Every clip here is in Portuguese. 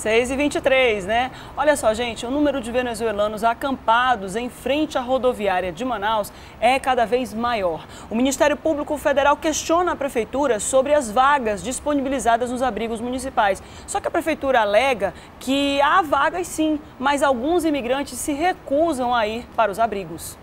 6h23, né? Olha só, gente, o número de venezuelanos acampados em frente à rodoviária de Manaus é cada vez maior. O Ministério Público Federal questiona a Prefeitura sobre as vagas disponibilizadas nos abrigos municipais. Só que a Prefeitura alega que há vagas sim, mas alguns imigrantes se recusam a ir para os abrigos.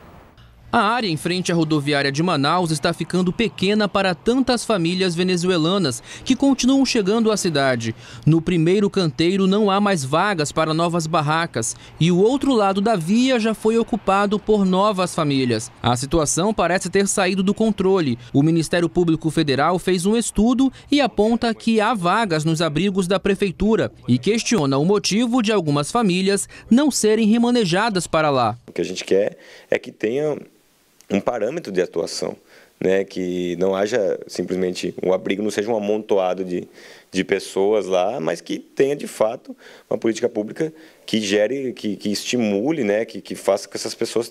A área em frente à rodoviária de Manaus está ficando pequena para tantas famílias venezuelanas que continuam chegando à cidade. No primeiro canteiro não há mais vagas para novas barracas e o outro lado da via já foi ocupado por novas famílias. A situação parece ter saído do controle. O Ministério Público Federal fez um estudo e aponta que há vagas nos abrigos da Prefeitura e questiona o motivo de algumas famílias não serem remanejadas para lá. O que a gente quer é que tenha um parâmetro de atuação, né? Que não haja simplesmente um abrigo, não seja um amontoado de pessoas lá, mas que tenha de fato uma política pública que gere, que estimule, né? Que faça que essas pessoas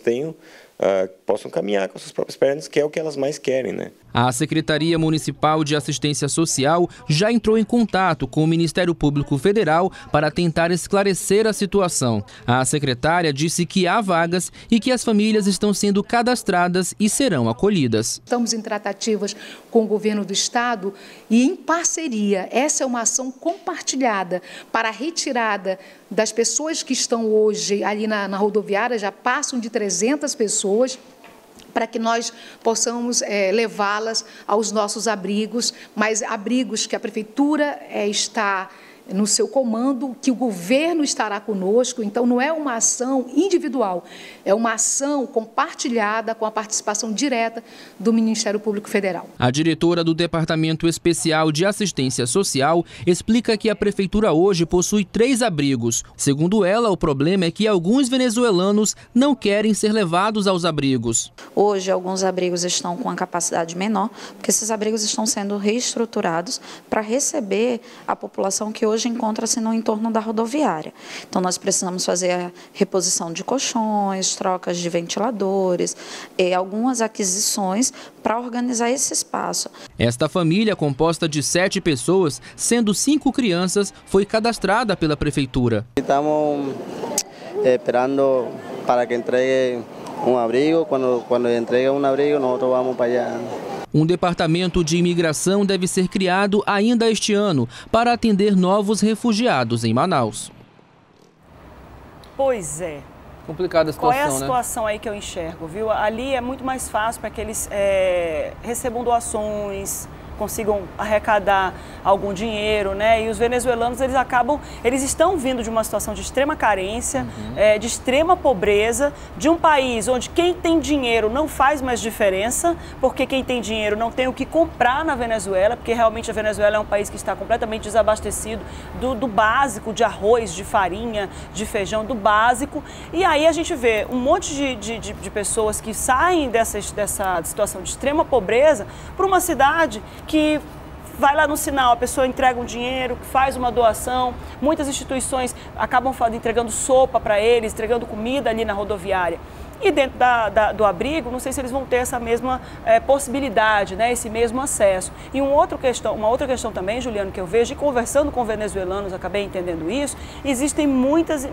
possam caminhar com suas próprias pernas, que é o que elas mais querem, né? A Secretaria Municipal de Assistência Social já entrou em contato com o Ministério Público Federal para tentar esclarecer a situação. A secretária disse que há vagas e que as famílias estão sendo cadastradas e serão acolhidas. Estamos em tratativas com o governo do estado e em parceria. Essa é uma ação compartilhada para a retirada das pessoas que estão hoje ali na rodoviária, já passam de 300 pessoas, para que nós possamos levá-las aos nossos abrigos, mas abrigos que a Prefeitura está no seu comando, que o governo estará conosco. Então, não é uma ação individual, é uma ação compartilhada com a participação direta do Ministério Público Federal. A diretora do Departamento Especial de Assistência Social explica que a Prefeitura hoje possui 3 abrigos. Segundo ela, o problema é que alguns venezuelanos não querem ser levados aos abrigos. Hoje, alguns abrigos estão com a capacidade menor, porque esses abrigos estão sendo reestruturados para receber a população que hoje encontra-se no entorno da rodoviária. Então, nós precisamos fazer a reposição de colchões, trocas de ventiladores e algumas aquisições para organizar esse espaço. Esta família, composta de 7 pessoas, sendo 5 crianças, foi cadastrada pela Prefeitura. Estamos esperando para que entregue um abrigo. Quando entregue um abrigo, nós vamos para allá. Um departamento de imigração deve ser criado ainda este ano para atender novos refugiados em Manaus. Pois é. Complicada a situação, né? Qual é a situação aí que eu enxergo, viu? Ali é muito mais fácil para que eles recebam doações, consigam arrecadar algum dinheiro, né? E os venezuelanos, eles estão vindo de uma situação de extrema carência, de extrema pobreza, de um país onde quem tem dinheiro não faz mais diferença, porque quem tem dinheiro não tem o que comprar na Venezuela, porque realmente a Venezuela é um país que está completamente desabastecido do básico, de arroz, de farinha, de feijão, do básico. E aí a gente vê um monte de pessoas que saem dessa situação de extrema pobreza para uma cidade que vai lá no sinal, a pessoa entrega um dinheiro, faz uma doação, muitas instituições acabam entregando sopa para eles, entregando comida ali na rodoviária. E dentro do abrigo, não sei se eles vão ter essa mesma possibilidade, né, esse mesmo acesso. E uma outra questão também, Juliano, que eu vejo, e conversando com venezuelanos, acabei entendendo isso, existem muitos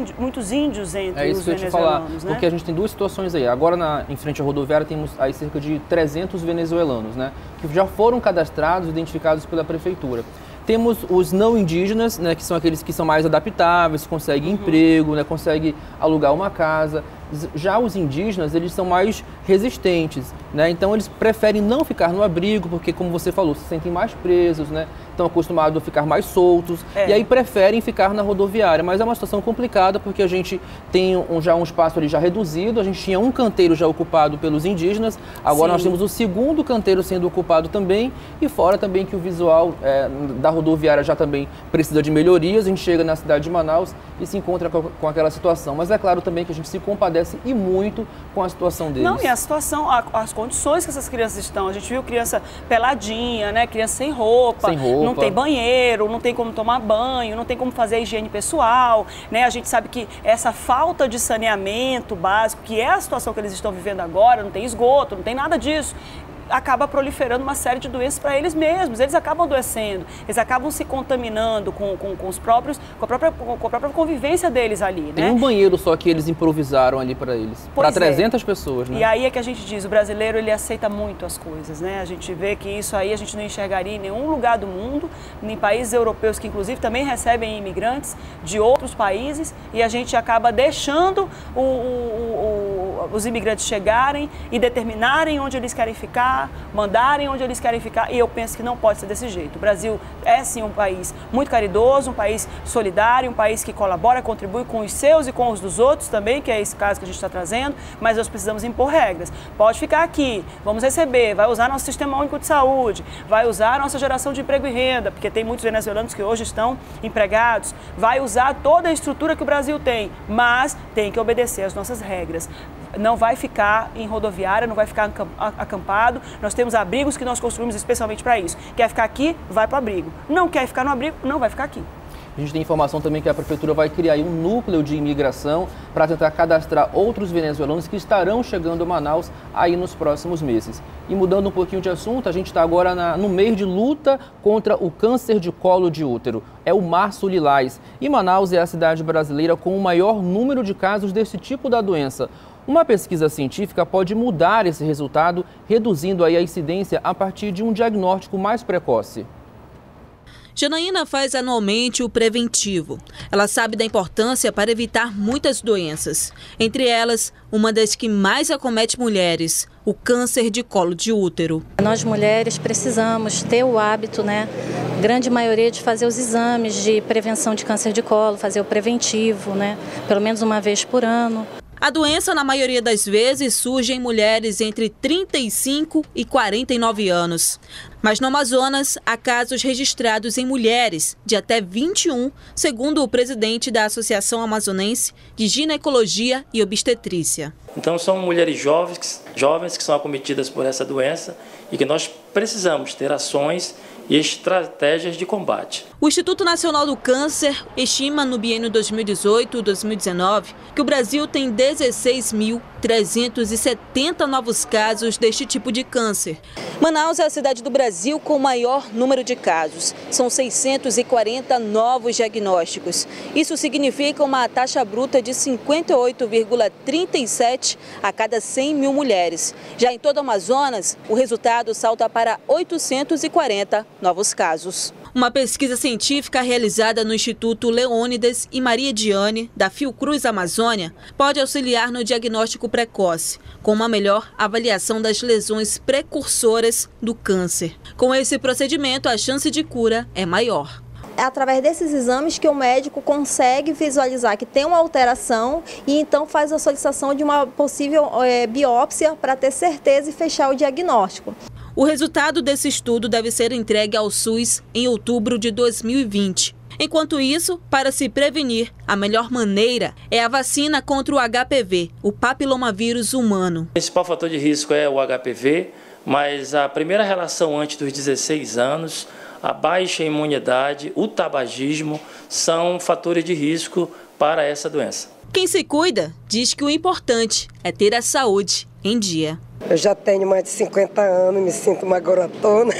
índios entre os venezuelanos. É isso que eu ia te falar, né? Porque a gente tem 2 situações aí. Agora, em frente à rodoviária, temos aí cerca de 300 venezuelanos, né, que já foram cadastrados, identificados pela Prefeitura. Temos os não indígenas, né, que são aqueles que são mais adaptáveis, conseguem emprego, né, conseguem alugar uma casa. Já os indígenas, eles são mais resistentes, né? Então eles preferem não ficar no abrigo, porque, como você falou, se sentem mais presos, né? Estão acostumados a ficar mais soltos, e aí preferem ficar na rodoviária. Mas é uma situação complicada, porque a gente tem já um espaço ali já reduzido, a gente tinha um canteiro já ocupado pelos indígenas, agora nós temos o segundo canteiro sendo ocupado também, e fora também que o visual da rodoviária já também precisa de melhorias. A gente chega na cidade de Manaus e se encontra com aquela situação. Mas é claro também que a gente se compadece e muito com a situação deles. Não, e a situação, as condições que essas crianças estão. A gente viu criança peladinha, né? Criança sem roupa, não tem banheiro, não tem como tomar banho, não tem como fazer a higiene pessoal, né? A gente sabe que essa falta de saneamento básico, que é a situação que eles estão vivendo agora, não tem esgoto, não tem nada disso. acaba proliferando uma série de doenças para eles mesmos. Eles acabam adoecendo, eles acabam se contaminando com a própria convivência deles ali, né? Tem um banheiro só que eles improvisaram ali para eles, para 300 pessoas, né? E aí é que a gente diz, o brasileiro, ele aceita muito as coisas, né? A gente vê que isso aí a gente não enxergaria em nenhum lugar do mundo, em países europeus que inclusive também recebem imigrantes de outros países, e a gente acaba deixando os imigrantes chegarem e determinarem onde eles querem ficar, mandarem onde eles querem ficar, e eu penso que não pode ser desse jeito. O Brasil é sim um país muito caridoso, um país solidário, um país que colabora, contribui com os seus e com os dos outros também, que é esse caso que a gente está trazendo, mas nós precisamos impor regras. Pode ficar aqui, vamos receber, vai usar nosso sistema único de saúde, vai usar nossa geração de emprego e renda, porque tem muitos venezuelanos que hoje estão empregados, vai usar toda a estrutura que o Brasil tem, mas tem que obedecer às nossas regras. Não vai ficar em rodoviária, não vai ficar acampado. Nós temos abrigos que nós construímos especialmente para isso. Quer ficar aqui, vai para o abrigo. Não quer ficar no abrigo, não vai ficar aqui. A gente tem informação também que a Prefeitura vai criar um núcleo de imigração para tentar cadastrar outros venezuelanos que estarão chegando a Manaus aí nos próximos meses. E mudando um pouquinho de assunto, a gente está agora no meio de luta contra o câncer de colo de útero. É o Março Lilás. E Manaus é a cidade brasileira com o maior número de casos desse tipo da doença. Uma pesquisa científica pode mudar esse resultado, reduzindo aí a incidência a partir de um diagnóstico mais precoce. Janaína faz anualmente o preventivo. Ela sabe da importância para evitar muitas doenças. Entre elas, uma das que mais acomete mulheres, o câncer de colo de útero. Nós mulheres precisamos ter o hábito, grande maioria, de fazer os exames de prevenção de câncer de colo, fazer o preventivo, pelo menos uma vez por ano. A doença, na maioria das vezes, surge em mulheres entre 35 e 49 anos. Mas no Amazonas, há casos registrados em mulheres de até 21, segundo o presidente da Associação Amazonense de Ginecologia e Obstetrícia. Então, são mulheres jovens que são acometidas por essa doença e que nós precisamos ter ações e estratégias de combate. O Instituto Nacional do Câncer estima no biênio 2018-2019 que o Brasil tem 16.370 novos casos deste tipo de câncer. Manaus é a cidade do Brasil com o maior número de casos. São 640 novos diagnósticos. Isso significa uma taxa bruta de 58,37 a cada 100 mil mulheres. Já em todo o Amazonas, o resultado salta para 840 novos casos. Uma pesquisa científica realizada no Instituto Leônidas e Maria Diane, da Fiocruz Amazônia, pode auxiliar no diagnóstico precoce, com uma melhor avaliação das lesões precursoras do câncer. Com esse procedimento, a chance de cura é maior. É através desses exames que o médico consegue visualizar que tem uma alteração e então faz a solicitação de uma possível biópsia para ter certeza e fechar o diagnóstico. O resultado desse estudo deve ser entregue ao SUS em outubro de 2020. Enquanto isso, para se prevenir, a melhor maneira é a vacina contra o HPV, o papilomavírus humano. O principal fator de risco é o HPV, mas a primeira relação antes dos 16 anos, a baixa imunidade, o tabagismo são fatores de risco para essa doença. Quem se cuida diz que o importante é ter a saúde em dia. Eu já tenho mais de 50 anos, me sinto uma garotona,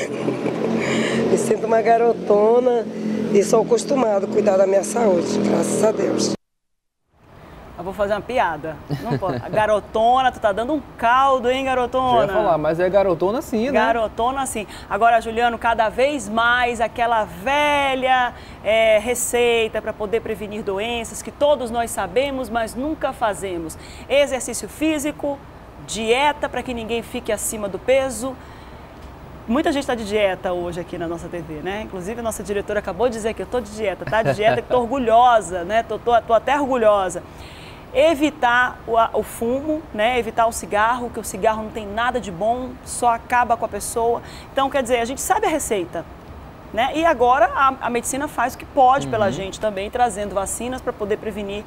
e sou acostumada a cuidar da minha saúde, graças a Deus. Eu vou fazer uma piada. Não pode. Garotona, tu tá dando um caldo, hein, garotona? Já ia falar, mas é garotona sim, né? Garotona sim. Agora, Juliano, cada vez mais aquela velha receita para poder prevenir doenças que todos nós sabemos, mas nunca fazemos. Exercício físico, dieta para que ninguém fique acima do peso. Muita gente está de dieta hoje aqui na nossa TV, né? Inclusive, a nossa diretora acabou de dizer que eu estou de dieta, tá? De dieta, que estou orgulhosa, né? Tô até orgulhosa. Evitar o fumo, né? Evitar o cigarro, que o cigarro não tem nada de bom, só acaba com a pessoa. Então, quer dizer, a gente sabe a receita. né? E agora a medicina faz o que pode pela gente também, trazendo vacinas para poder prevenir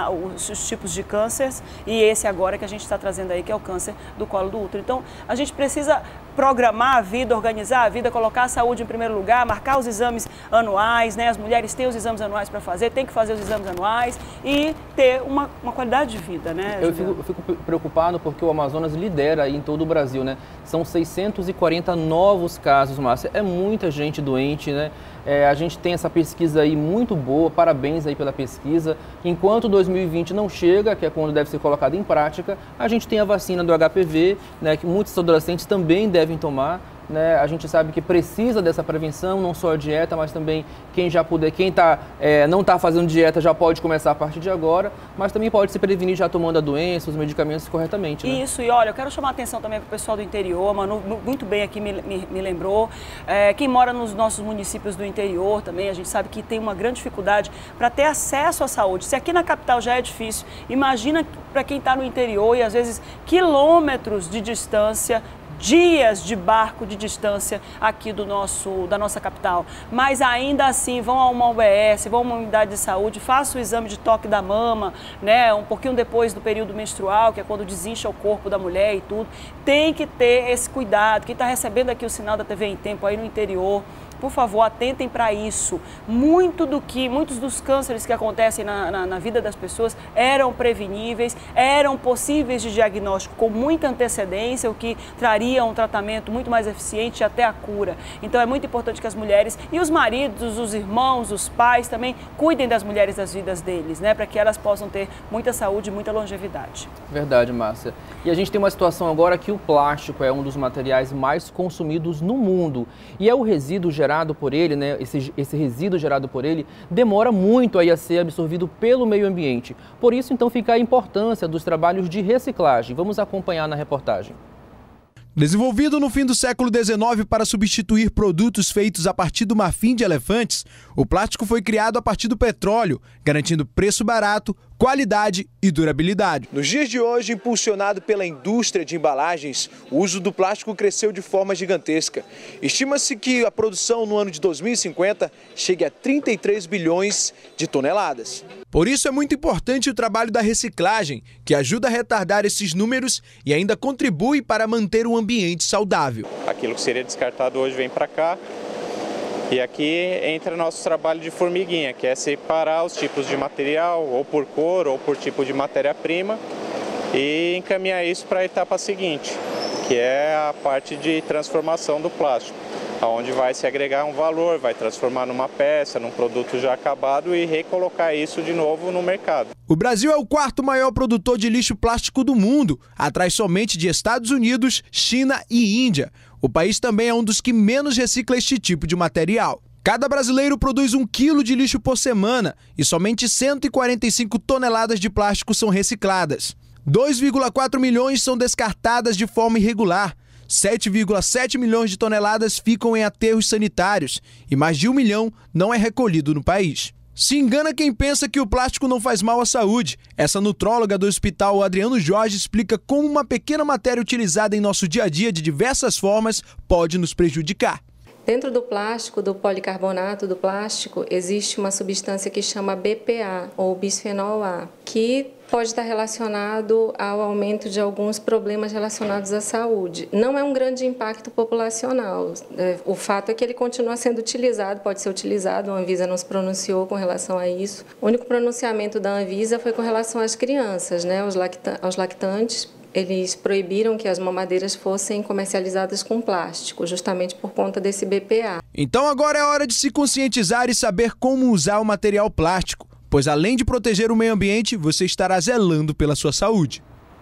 os tipos de cânceres, e esse agora que a gente está trazendo aí, que é o câncer do colo do útero. Então, a gente precisa programar a vida, organizar a vida, colocar a saúde em primeiro lugar, marcar os exames anuais, né? As mulheres têm os exames anuais para fazer, tem que fazer os exames anuais e ter uma qualidade de vida, né? Eu fico preocupado porque o Amazonas lidera aí em todo o Brasil, né? São 640 novos casos, Márcia. É muita gente doente, né? A gente tem essa pesquisa aí muito boa, parabéns aí pela pesquisa. Enquanto 2020 não chega, que é quando deve ser colocado em prática, a gente tem a vacina do HPV, né, que muitos adolescentes também devem tomar. Né? A gente sabe que precisa dessa prevenção, não só a dieta, mas também quem já puder, quem não está fazendo dieta já pode começar a partir de agora, mas também pode se prevenir já tomando a doença, os medicamentos corretamente. Né? Isso, e olha, eu quero chamar a atenção também para o pessoal do interior, Manu muito bem aqui me lembrou, quem mora nos nossos municípios do interior também, a gente sabe que tem uma grande dificuldade para ter acesso à saúde. Se aqui na capital já é difícil, imagina para quem está no interior e às vezes quilômetros de distância, dias de barco de distância aqui da nossa capital, mas ainda assim vão a uma UBS, vão a uma unidade de saúde, façam o exame de toque da mama, né, um pouquinho depois do período menstrual, que é quando desincha o corpo da mulher e tudo. Tem que ter esse cuidado. Quem está recebendo aqui o sinal da TV em Tempo aí no interior, por favor, atentem para isso. Muitos dos cânceres que acontecem na vida das pessoas eram preveníveis, eram possíveis de diagnóstico com muita antecedência, o que traria um tratamento muito mais eficiente e até a cura. Então é muito importante que as mulheres e os maridos, os irmãos, os pais também cuidem das mulheres das vidas deles, né, para que elas possam ter muita saúde e muita longevidade. Verdade, Márcia. E a gente tem uma situação agora que o plástico é um dos materiais mais consumidos no mundo e é o resíduo gerado por ele, né, esse resíduo gerado por ele demora muito aí a ser absorvido pelo meio ambiente. Por isso, então, fica a importância dos trabalhos de reciclagem. Vamos acompanhar na reportagem. Desenvolvido no fim do século XIX para substituir produtos feitos a partir do marfim de elefantes, o plástico foi criado a partir do petróleo, garantindo preço barato, qualidade e durabilidade. Nos dias de hoje, impulsionado pela indústria de embalagens, o uso do plástico cresceu de forma gigantesca. Estima-se que a produção no ano de 2050 chegue a 33 bilhões de toneladas. Por isso é muito importante o trabalho da reciclagem, que ajuda a retardar esses números e ainda contribui para manter um ambiente saudável. Aquilo que seria descartado hoje vem para cá. E aqui entra nosso trabalho de formiguinha, que é separar os tipos de material, ou por cor, ou por tipo de matéria-prima, e encaminhar isso para a etapa seguinte, que é a parte de transformação do plástico, onde vai se agregar um valor, vai transformar numa peça, num produto já acabado e recolocar isso de novo no mercado. O Brasil é o quarto maior produtor de lixo plástico do mundo, atrás somente de Estados Unidos, China e Índia. O país também é um dos que menos recicla este tipo de material. Cada brasileiro produz 1 quilo de lixo por semana e somente 145 toneladas de plástico são recicladas. 2,4 milhões são descartadas de forma irregular. 7,7 milhões de toneladas ficam em aterros sanitários e mais de 1 milhão não é recolhido no país. Se engana quem pensa que o plástico não faz mal à saúde. Essa nutróloga do Hospital Adriano Jorge explica como uma pequena matéria utilizada em nosso dia a dia de diversas formas pode nos prejudicar. Dentro do plástico, do policarbonato do plástico, existe uma substância que chama BPA, ou bisfenol A, que pode estar relacionado ao aumento de alguns problemas relacionados à saúde. Não é um grande impacto populacional. O fato é que ele continua sendo utilizado, pode ser utilizado, a Anvisa não se pronunciou com relação a isso. O único pronunciamento da Anvisa foi com relação às crianças, né, aos lactantes. Eles proibiram que as mamadeiras fossem comercializadas com plástico, justamente por conta desse BPA. Então agora é hora de se conscientizar e saber como usar o material plástico, pois além de proteger o meio ambiente, você estará zelando pela sua saúde.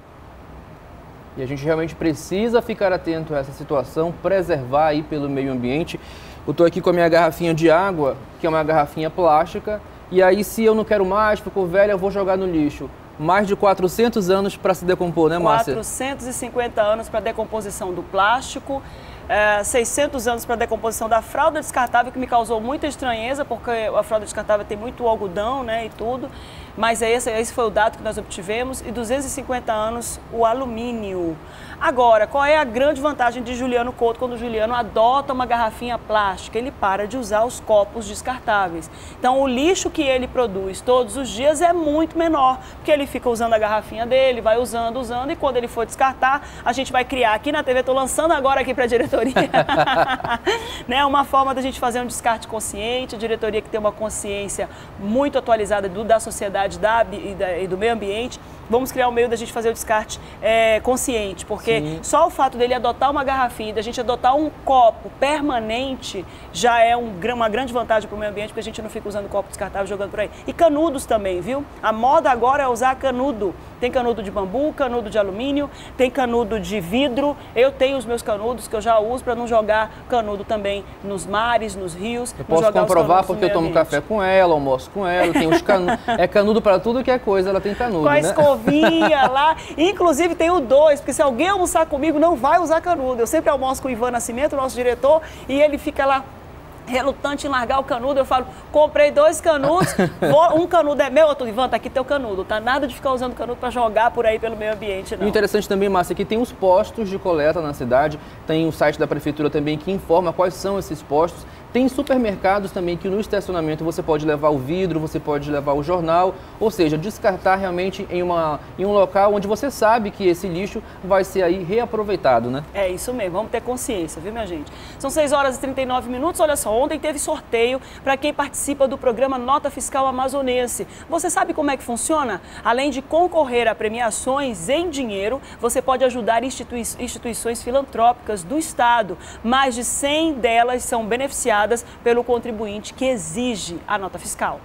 E a gente realmente precisa ficar atento a essa situação, preservar aí pelo meio ambiente. Eu estou aqui com a minha garrafinha de água, que é uma garrafinha plástica, e aí se eu não quero mais, ficou velha, eu vou jogar no lixo. Mais de 400 anos para se decompor, né, Márcia? 450 anos para a decomposição do plástico, 600 anos para a decomposição da fralda descartável, que me causou muita estranheza, porque a fralda descartável tem muito algodão, né, e tudo. mas esse foi o dado que nós obtivemos, e 250 anos o alumínio. Agora, qual é a grande vantagem de Juliano Couto quando o Juliano adota uma garrafinha plástica? Ele para de usar os copos descartáveis. Então, o lixo que ele produz todos os dias é muito menor, porque ele fica usando a garrafinha dele, vai usando, e quando ele for descartar, a gente vai criar aqui na TV, estou lançando agora aqui para a diretoria, né, uma forma da gente fazer um descarte consciente, a diretoria que tem uma consciência muito atualizada da sociedade e do meio ambiente. Vamos criar um meio da gente fazer o descarte consciente, porque só o fato dele adotar uma garrafinha, da gente adotar um copo permanente, já é uma grande vantagem para o meio ambiente, porque a gente não fica usando copo descartável jogando por aí. E canudos também, viu? A moda agora é usar canudo. Tem canudo de bambu, canudo de alumínio, tem canudo de vidro. Eu tenho os meus canudos que eu já uso para não jogar canudo também nos mares, nos rios. Eu posso comprovar porque eu tomo café com ela, almoço com ela, tem os canudos. É canudo para tudo que é coisa, ela tem canudo, né? Escovinha lá, inclusive tem o 2, porque se alguém almoçar comigo não vai usar canudo. Eu sempre almoço com o Ivan Nascimento, nosso diretor, e ele fica lá relutante em largar o canudo. Eu falo, comprei 2 canudos, um canudo é meu, outro, Ivan, tá aqui teu canudo, tá nada de ficar usando canudo para jogar por aí pelo meio ambiente, não. E interessante também, Márcia, que tem os postos de coleta na cidade, tem o site da prefeitura também que informa quais são esses postos. Tem supermercados também que no estacionamento você pode levar o vidro, você pode levar o jornal, ou seja, descartar realmente em um local onde você sabe que esse lixo vai ser aí reaproveitado, né? É isso mesmo, vamos ter consciência, viu, minha gente? São 6h39, olha só, ontem teve sorteio para quem participa do programa Nota Fiscal Amazonense. Você sabe como é que funciona? Além de concorrer a premiações em dinheiro, você pode ajudar instituições filantrópicas do Estado. Mais de 100 delas são beneficiadas pelo contribuinte que exige a nota fiscal.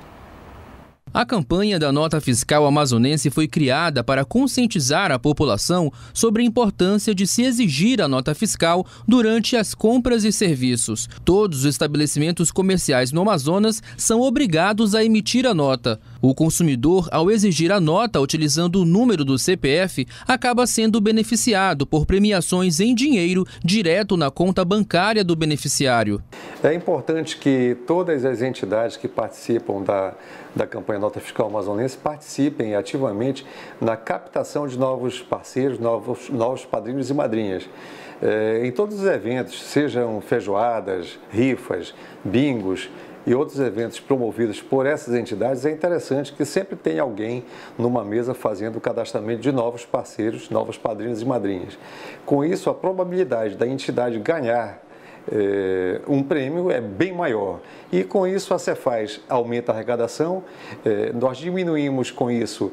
A campanha da Nota Fiscal Amazonense foi criada para conscientizar a população sobre a importância de se exigir a nota fiscal durante as compras e serviços. Todos os estabelecimentos comerciais no Amazonas são obrigados a emitir a nota. O consumidor, ao exigir a nota utilizando o número do CPF, acaba sendo beneficiado por premiações em dinheiro direto na conta bancária do beneficiário. É importante que todas as entidades que participam da campanha Nota Fiscal Amazonense participem ativamente na captação de novos parceiros, novos padrinhos e madrinhas. Em todos os eventos, sejam feijoadas, rifas, bingos e outros eventos promovidos por essas entidades, é interessante que sempre tenha alguém numa mesa fazendo o cadastramento de novos parceiros, novos padrinhos e madrinhas. Com isso, a probabilidade da entidade ganhar um prêmio é bem maior. E com isso a Cefaz aumenta a arrecadação, nós diminuímos com isso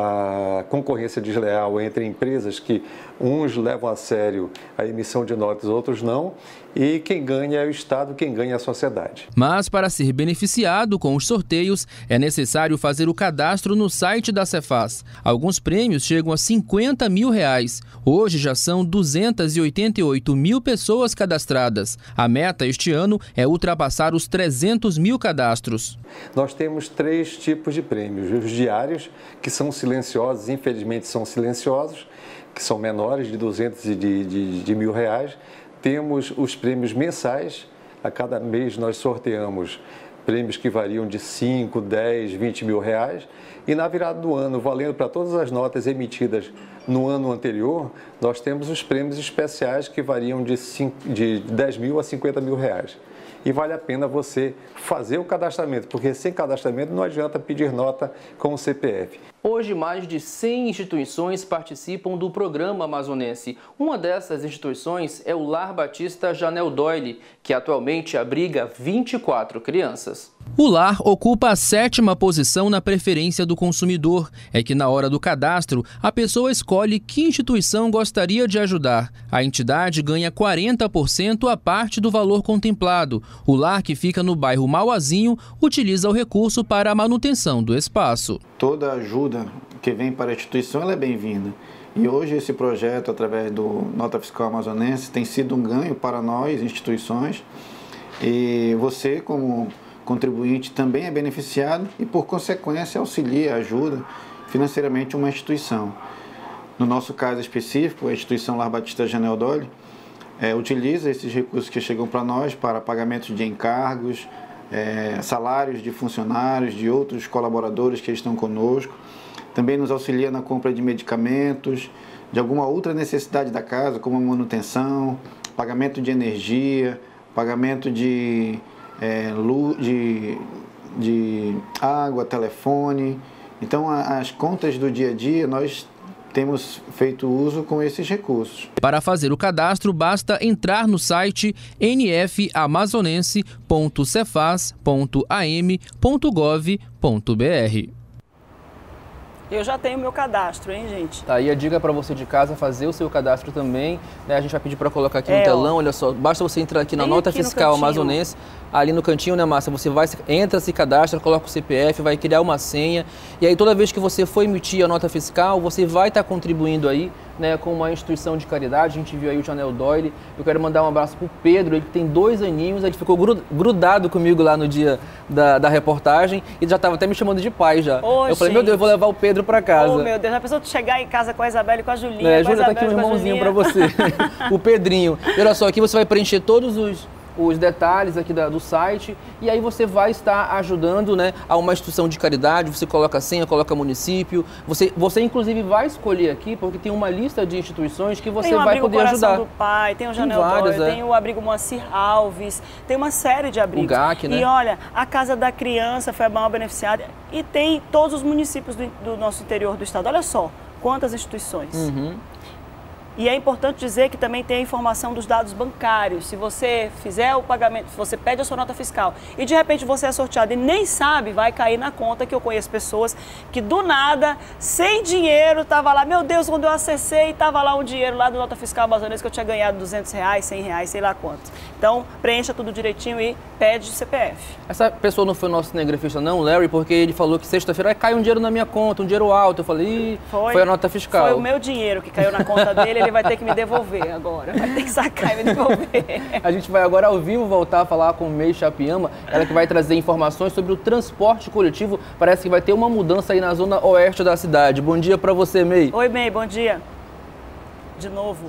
a concorrência desleal entre empresas que uns levam a sério a emissão de notas, outros não, e quem ganha é o Estado, quem ganha é a sociedade. Mas para ser beneficiado com os sorteios, é necessário fazer o cadastro no site da Cefaz. Alguns prêmios chegam a R$50 mil. Hoje já são 288 mil pessoas cadastradas. A meta este ano é ultrapassar os 300 mil cadastros. Nós temos 3 tipos de prêmios. Os diários, que são silenciosos, infelizmente são silenciosos, que são menores de 200 e de R$1.000. Temos os prêmios mensais. A cada mês nós sorteamos prêmios que variam de 5, 10, 20 mil reais. E na virada do ano, valendo para todas as notas emitidas no ano anterior, nós temos os prêmios especiais que variam de 10 mil a 50 mil reais. E vale a pena você fazer o cadastramento, porque sem cadastramento não adianta pedir nota com o CPF. Hoje, mais de 100 instituições participam do programa amazonense. Uma dessas instituições é o Lar Batista Janel Doyle, que atualmente abriga 24 crianças. O lar ocupa a 7ª posição na preferência do consumidor. É que na hora do cadastro, a pessoa escolhe que instituição gostaria de ajudar. A entidade ganha 40% a parte do valor contemplado. O lar, que fica no bairro Mauazinho, utiliza o recurso para a manutenção do espaço. Toda ajuda que vem para a instituição ela é bem-vinda. E hoje esse projeto, através do Nota Fiscal Amazonense, tem sido um ganho para nós, instituições. E você, como contribuinte, também é beneficiado e, por consequência, auxilia, ajuda financeiramente uma instituição. No nosso caso específico, a instituição Lar Batista Janel Doyle utiliza esses recursos que chegam para nós para pagamentos de encargos, salários de funcionários, de outros colaboradores que estão conosco. Também nos auxilia na compra de medicamentos, de alguma outra necessidade da casa, como manutenção, pagamento de energia, pagamento de luz, de água, telefone. Então, as contas do dia a dia, nós temos feito uso com esses recursos. Para fazer o cadastro, basta entrar no site nfamazonense.cefaz.am.gov.br. Eu já tenho meu cadastro, hein, gente? Tá aí a dica para você de casa fazer o seu cadastro também, né? A gente vai pedir para colocar aqui no telão, olha só, basta você entrar aqui na nota fiscal amazonense, ali no cantinho, né, Márcia? Você entra, se cadastra, coloca o CPF, vai criar uma senha, e aí toda vez que você for emitir a nota fiscal, você vai estar contribuindo aí, né, com uma instituição de caridade. A gente viu aí o Janel Doyle. Eu quero mandar um abraço pro Pedro, ele tem 2 aninhos, ele ficou grudado comigo lá no dia da reportagem e já estava até me chamando de pai já. Eu falei, meu Deus, eu vou levar o Pedro para casa. Oh, meu Deus, já pensou tu chegar em casa com a Isabela e com a Julinha? É, Júlia, tá aqui um irmãozinho para você, o Pedrinho. E olha só, aqui você vai preencher todos os detalhes aqui do site, e aí você vai estar ajudando, né, a uma instituição de caridade. Você coloca a senha, coloca município, você inclusive vai escolher aqui, porque tem uma lista de instituições que você vai poder ajudar. Tem o Abrigo Coração do Pai, tem o Janel Doyle, tem o Abrigo Moacir Alves, tem uma série de abrigos. O GAC, né? E olha, a Casa da Criança foi a maior beneficiada, e tem todos os municípios do nosso interior do estado. Olha só quantas instituições. E é importante dizer que também tem a informação dos dados bancários. Se você fizer o pagamento, se você pede a sua nota fiscal e de repente você é sorteado e nem sabe, vai cair na conta, que eu conheço pessoas que do nada, sem dinheiro, estava lá, meu Deus, quando eu acessei, estava lá um dinheiro lá do nota fiscal amazonense que eu tinha ganhado R$200, R$100, sei lá quanto. Então, preencha tudo direitinho e pede o CPF. Essa pessoa não foi o nosso cinegrafista não, Larry, porque ele falou que sexta-feira cai um dinheiro na minha conta, um dinheiro alto. Eu falei, foi a nota fiscal. Foi o meu dinheiro que caiu na conta dele, ele vai ter que me devolver agora, vai ter que sacar e me devolver. A gente vai agora ao vivo voltar a falar com May Chapiama, ela que vai trazer informações sobre o transporte coletivo. Parece que vai ter uma mudança aí na zona oeste da cidade. Bom dia para você, May. Oi, May, bom dia. De novo.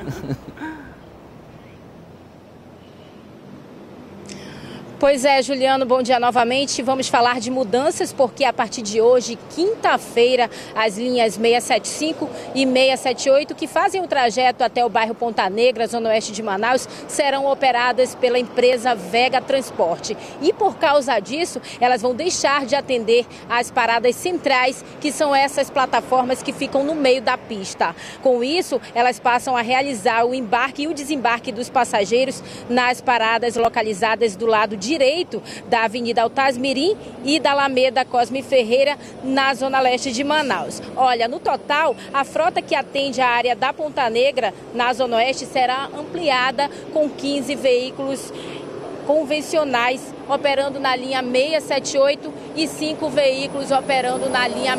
Pois é, Juliano, bom dia novamente. Vamos falar de mudanças, porque a partir de hoje, quinta-feira, as linhas 675 e 678, que fazem o trajeto até o bairro Ponta Negra, zona oeste de Manaus, serão operadas pela empresa Vega Transporte. E por causa disso, elas vão deixar de atender as paradas centrais, que são essas plataformas que ficam no meio da pista. Com isso, elas passam a realizar o embarque e o desembarque dos passageiros nas paradas localizadas do lado direito da Avenida Altasmirim e da Alameda Cosme Ferreira, na zona leste de Manaus. Olha, no total, a frota que atende a área da Ponta Negra, na zona oeste, será ampliada com 15 veículos convencionais operando na linha 678 e 5 veículos operando na linha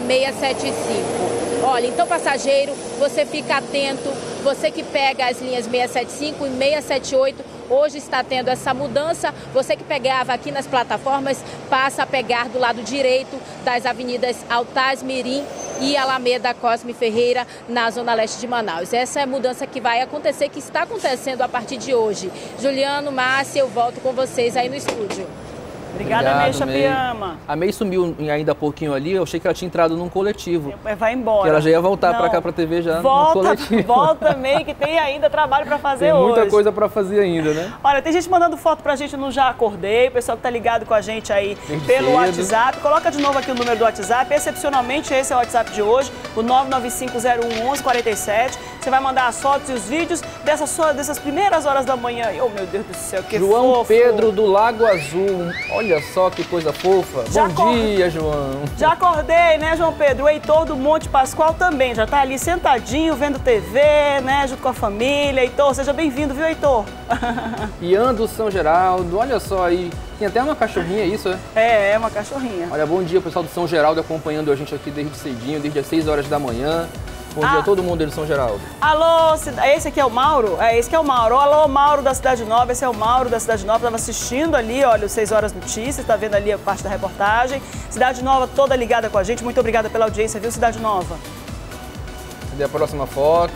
675. Olha, então, passageiro, você fica atento, você que pega as linhas 675 e 678, hoje está tendo essa mudança. Você que pegava aqui nas plataformas, passa a pegar do lado direito das avenidas Altasmirim e Alameda Cosme Ferreira, na zona leste de Manaus. Essa é a mudança que vai acontecer, que está acontecendo a partir de hoje. Juliano, Márcia, eu volto com vocês aí no estúdio. Obrigada, May Chapiama. A May sumiu ainda há pouquinho ali, eu achei que ela tinha entrado num coletivo. Vai embora. Que ela já ia voltar para cá, para a TV já no coletivo. Volta, May, que tem ainda trabalho para fazer hoje. Tem muita coisa para fazer ainda, né? Olha, tem gente mandando foto pra gente no Já Acordei, o pessoal que tá ligado com a gente aí pelo WhatsApp. Coloca de novo aqui o número do WhatsApp, excepcionalmente esse é o WhatsApp de hoje, o 995011147. Você vai mandar as fotos e os vídeos dessas primeiras horas da manhã. Oh, meu Deus do céu, que João fofo. Pedro do Lago Azul, olha só que coisa fofa. Bom dia, João. Já acordei, né, João Pedro? O Heitor do Monte Pascoal também, já tá ali sentadinho, vendo TV, né, junto com a família. Heitor, seja bem-vindo, viu, Heitor? Ian do São Geraldo, olha só aí. Tem até uma cachorrinha, isso, é? É uma cachorrinha. Olha, bom dia, pessoal do São Geraldo acompanhando a gente aqui desde cedinho, desde as 6 horas da manhã. Bom dia a todo mundo aí do São Geraldo. Alô, esse aqui é o Mauro? É, esse que é o Mauro. Alô, Mauro da Cidade Nova, esse é o Mauro da Cidade Nova. Estava assistindo ali, olha, os 6 horas notícias, tá vendo ali a parte da reportagem. Cidade Nova toda ligada com a gente, muito obrigada pela audiência, viu, Cidade Nova? Cadê a próxima foto?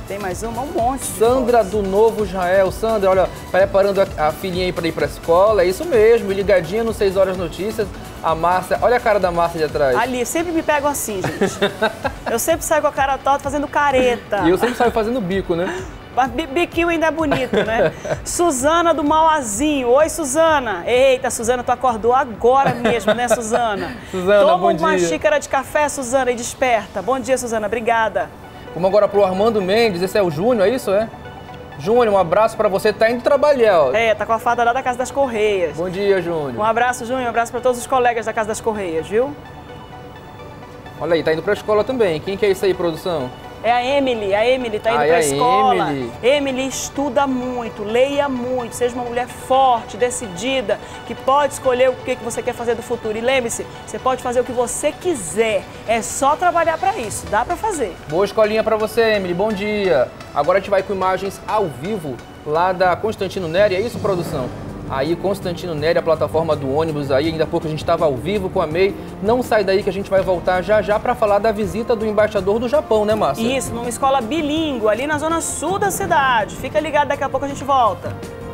Tem mais uma? Um monte. Sandra do Novo Israel. Sandra, olha, preparando a filhinha aí para ir para a escola. É isso mesmo, ligadinha no 6 Horas Notícias. A Márcia, olha a cara da Márcia de atrás. Ali, sempre me pegam assim, gente. Eu sempre saio com a cara torta fazendo careta. E eu sempre saio fazendo bico, né? Mas biquinho ainda é bonito, né? Suzana do Mauazinho. Oi, Suzana. Eita, Suzana, tu acordou agora mesmo, né, Suzana? Suzana, Toma bom dia. Toma uma xícara de café, Suzana, e desperta. Bom dia, Suzana. Obrigada. Vamos agora pro Armando Mendes. Esse é o Júnior, é isso, é? Júnior, um abraço pra você. Tá indo trabalhar, ó. Tá com a farda lá da Casa das Correias. Bom dia, Júnior. Um abraço, Júnior. Um abraço pra todos os colegas da Casa das Correias, viu? Olha aí, tá indo pra escola também. Quem que é isso aí, produção? É a Emily tá indo pra escola. Emily estuda muito, leia muito, seja uma mulher forte, decidida, que pode escolher o que você quer fazer do futuro. E lembre-se, você pode fazer o que você quiser, é só trabalhar para isso, dá para fazer. Boa escolinha para você, Emily, bom dia. Agora a gente vai com imagens ao vivo lá da Constantino Neri, é isso, produção? Aí, Constantino Neri, a plataforma do ônibus aí, ainda há pouco a gente estava ao vivo com a MEI. Não sai daí que a gente vai voltar já para falar da visita do embaixador do Japão, né, Márcia? Isso, numa escola bilíngue, ali na zona sul da cidade. Fica ligado, daqui a pouco a gente volta.